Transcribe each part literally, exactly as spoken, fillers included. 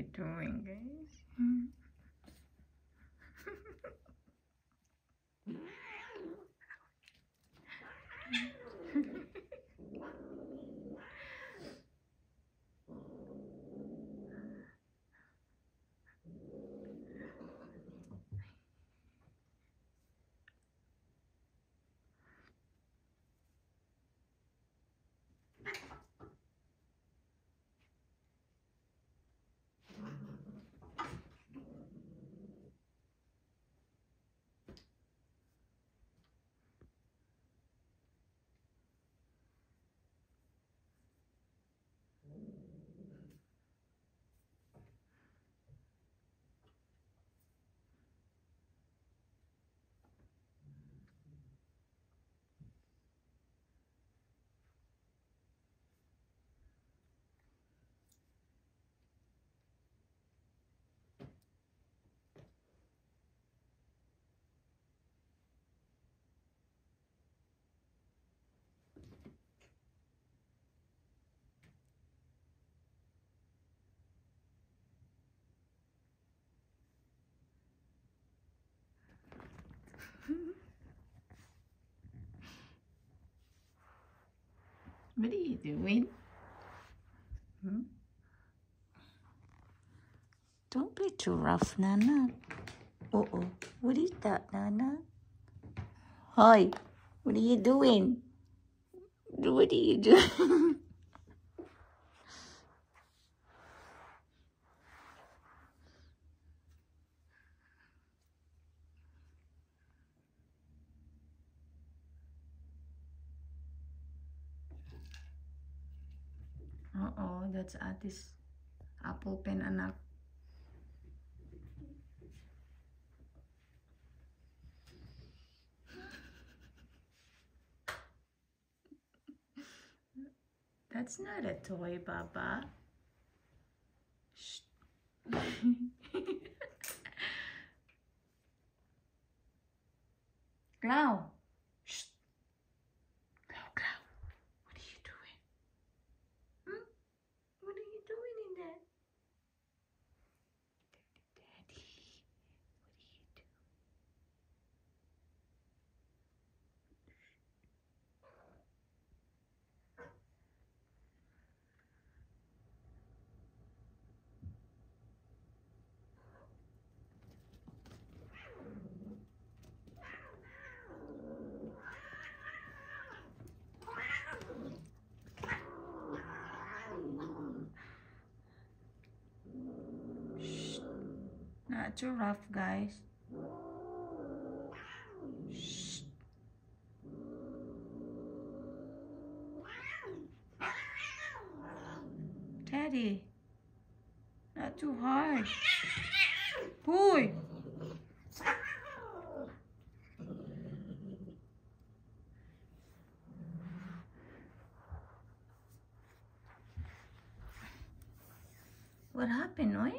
doing, guys? What are you doing? Hmm? Don't be too rough, Nana. Uh-oh. What is that, Nana? Hi. What are you doing? What are you doing? Uh-oh, that's Atis apple pen, anak. That's not a toy, Baba. Shh. Clow. Shh. Clow, Clow. What are you doing? Hmm? What are you doing in there? Daddy. What are you doing? Shh. Not too rough, guys. Shh. Teddy. Not too hard. Boy. What happened, Noy?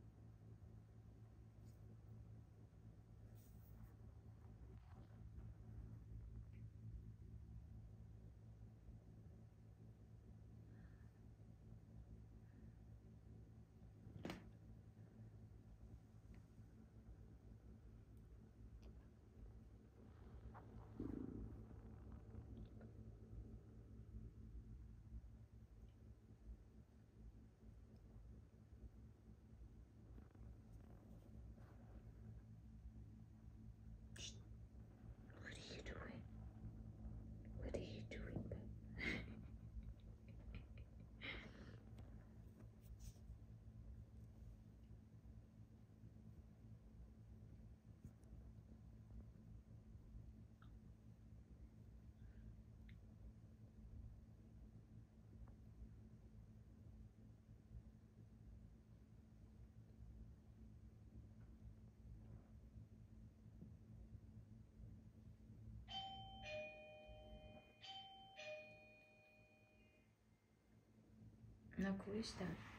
What are you doing? What are you doing? Now, who is that?